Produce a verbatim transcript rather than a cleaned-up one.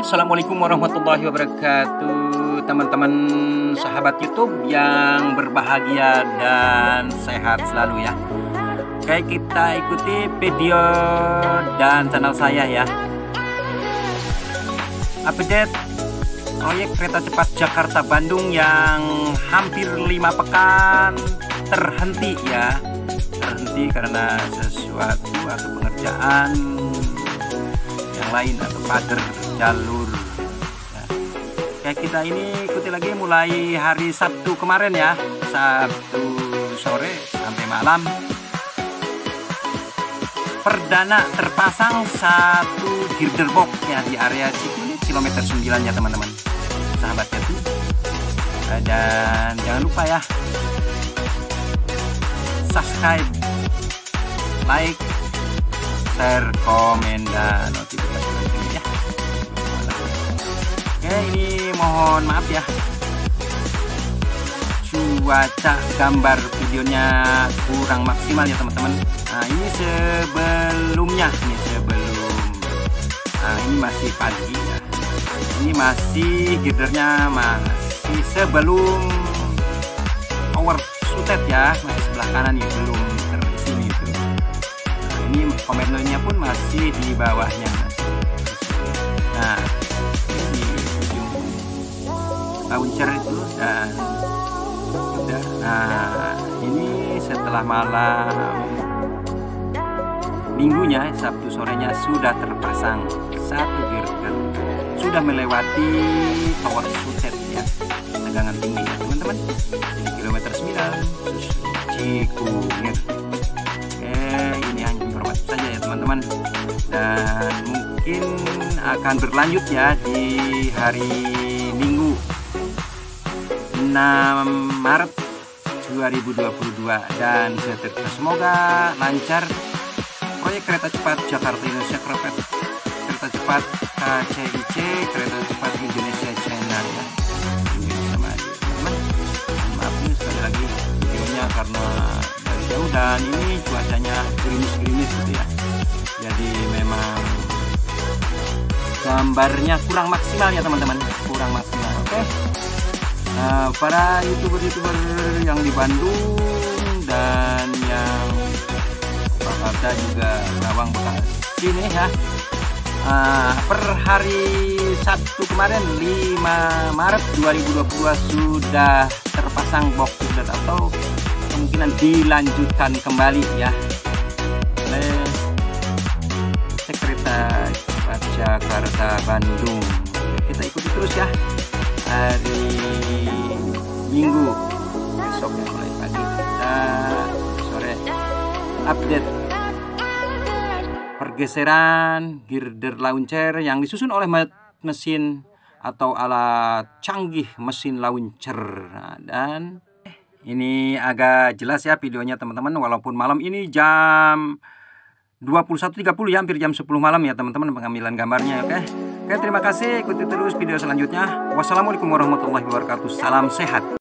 Assalamualaikum warahmatullahi wabarakatuh, teman-teman sahabat YouTube yang berbahagia dan sehat selalu ya. Oke, kita ikuti video dan channel saya ya. Update proyek kereta cepat Jakarta Bandung yang hampir lima pekan terhenti ya. Terhenti karena sesuatu atau pengerjaan yang lain atau pagar jalur ya. Kayak kita ini ikuti lagi mulai hari Sabtu kemarin ya, Sabtu sore sampai malam. Perdana terpasang satu girder box ya di area Cikunir kilometer sembilan ya teman-teman sahabat Yati. Dan jangan lupa ya, subscribe, like, share, komen, dan notifikasi loncengnya ya. Oke, ini mohon maaf ya, cuaca gambar videonya kurang maksimal ya teman-teman. Nah ini sebelumnya, ini sebelum, nah ini masih pagi ya. Ini masih girdernya masih sebelum power sutet ya, masih sebelah kanan ya, belum terisi itu. Nah, ini komentarnya pun masih di bawahnya. Nah ini ujung launcher itu dan udah. Nah ini setelah malam minggunya, Sabtu sorenya sudah terpasang satu girder, sudah melewati power sutet ya, tegangan tinggi ya teman-teman. Ini kilometer sembilan Cikunir. Oke, ini hanya informasi saja ya teman-teman, dan mungkin akan berlanjut ya di hari Minggu enam Maret dua ribu dua puluh dua, dan seterusnya semoga lancar proyek kereta cepat Jakarta Indonesia, kereta, kereta cepat K C I C, kereta cepat Indonesia China ya. Indonesia Maju teman-teman. Maaf nih sekali lagi videonya karena dari jauh, dan ini cuacanya gerimis-gerimis gitu ya, jadi memang gambarnya kurang maksimal ya teman-teman, kurang maksimal. Oke, nah, para youtuber-youtuber yang di Bandung dan yang ada juga Rawang Bekasi nih ya, uh, per hari Sabtu kemarin lima Maret dua ribu dua puluh dua sudah terpasang box girder atau kemungkinan dilanjutkan kembali ya oleh kereta cepat Jakarta Bandung. Kita ikuti terus ya hari Minggu besok ya, mulai pagi kita sore update pergeseran girder launcher yang disusun oleh mesin atau alat canggih mesin launcher. Nah, dan ini agak jelas ya videonya teman-teman, walaupun malam ini jam dua puluh satu tiga puluh ya, hampir jam sepuluh malam ya teman-teman pengambilan gambarnya. Oke. Oke, terima kasih, ikuti terus video selanjutnya. Wassalamualaikum warahmatullahi wabarakatuh. Salam sehat.